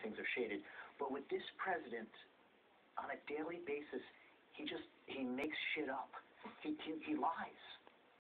things are shaded. But with this president, on a daily basis, he makes shit up. He lies.